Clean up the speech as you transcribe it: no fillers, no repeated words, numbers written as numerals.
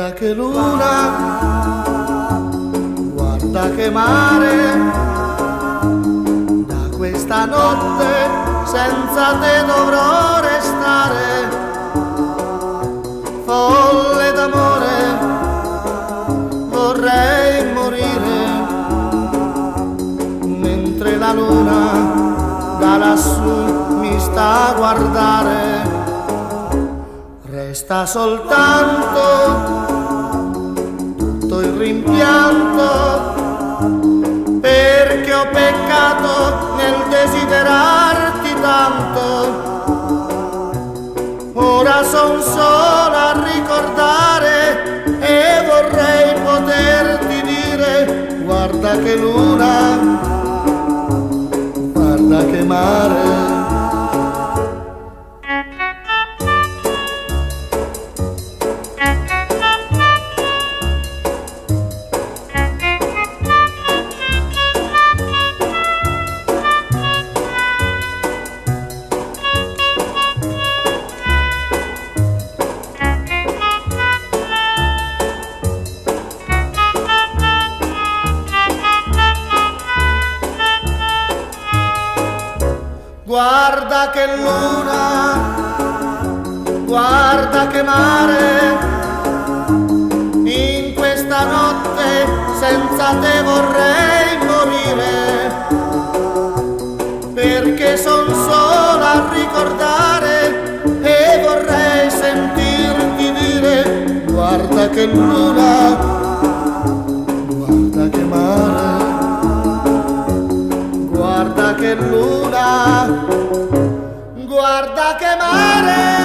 Guarda che luna, guarda che mare, da questa notte senza te dovrò restare. Folle d'amore, vorrei morire, mentre la luna da lassù mi sta a guardare. Resta soltanto tutto il rimpianto, perché ho peccato nel desiderarti tanto. Ora son solo a ricordare e vorrei poterti dire: guarda che luna, guarda che mare. Guarda che luna, guarda che mare, in questa notte senza te vorrei morire, perché son solo a ricordare e vorrei sentirti dire: guarda che luna, guarda che mare. Guarda che luna, guarda che mare.